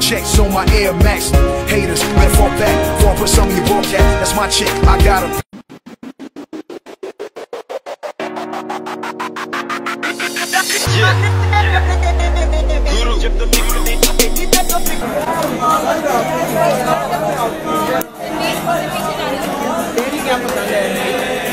checks on my Air Max. Haters, better fall back before I put some of your broke at. That's my chick, I got her. तेरी क्या पसंद है?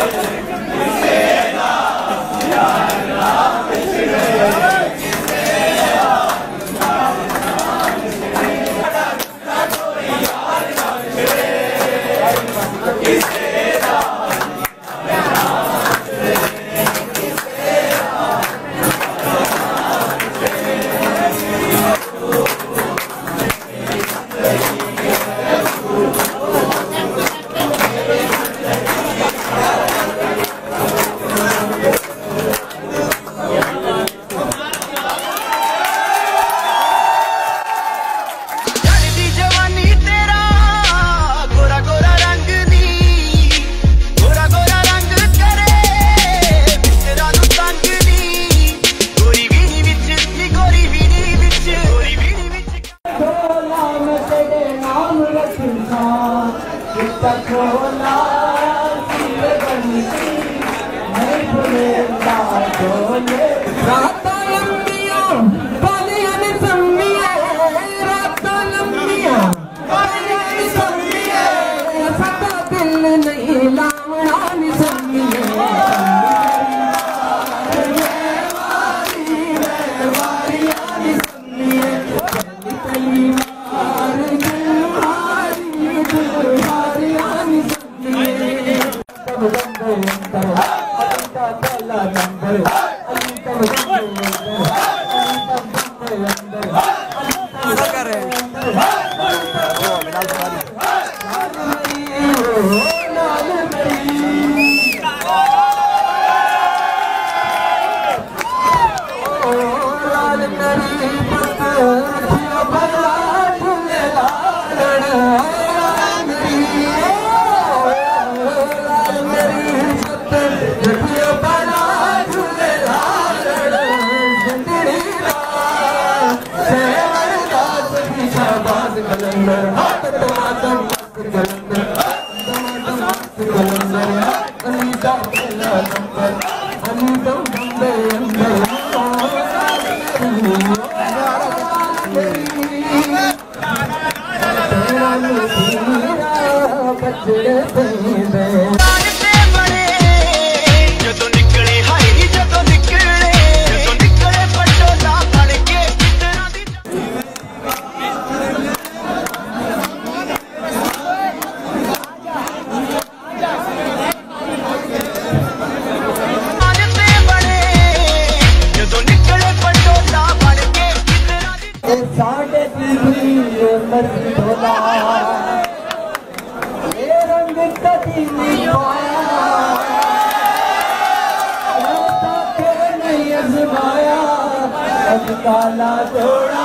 काला जोड़ा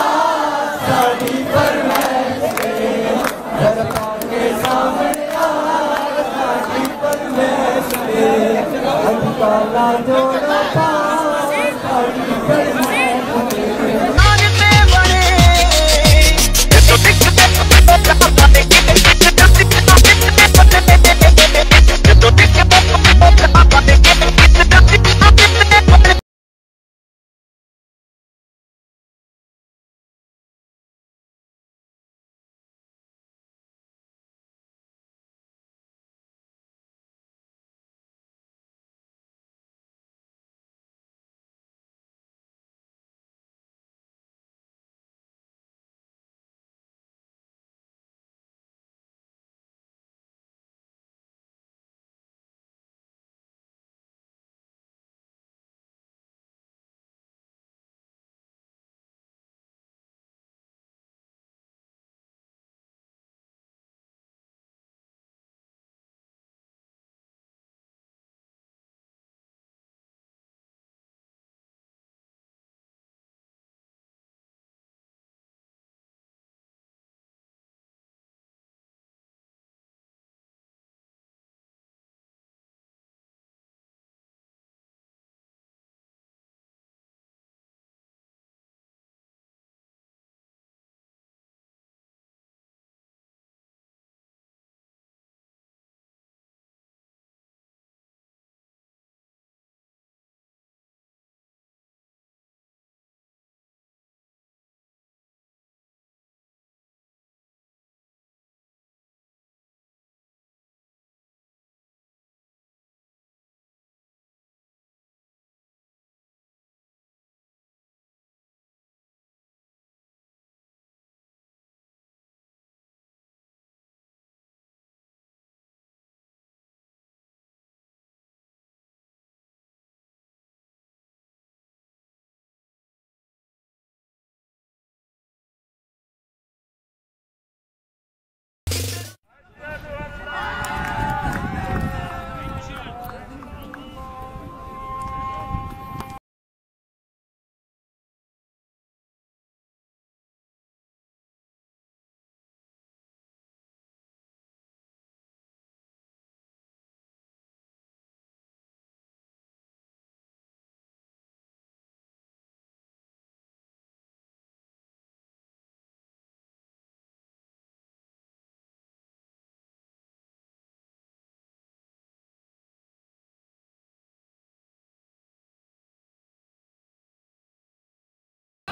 पास शादी पर मैं के सामने शादी पर मैं काला जोड़ा पास शादी पर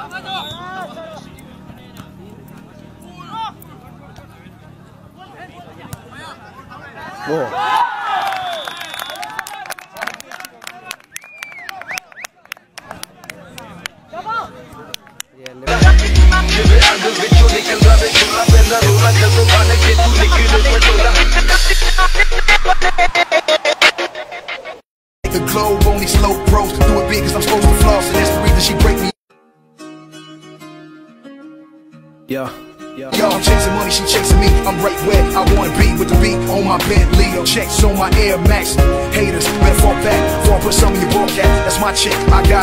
The globe only slow pros do it big cause I'm supposed to floss, and that's the reason she break me. Yo, I'm chasing money, she chasing me. I'm right where I wanna be with the beat on my Bentley. Checks on my Air Max. Haters better fall back before I put some in your ball cap. That's my chick, I got